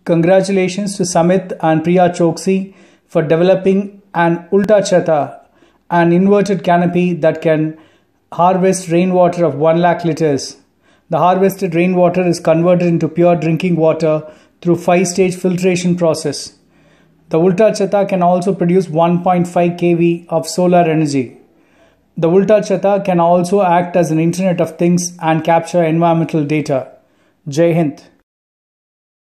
Congratulations to Samit and Priya Choksi for developing an Ulta Chhata, an inverted canopy that can harvest rainwater of 1 lakh liters. The harvested rainwater is converted into pure drinking water through 5-stage filtration process. The Ulta Chhata can also produce 1.5 kV of solar energy. The Ulta Chhata can also act as an Internet of Things and capture environmental data. Jai Hind.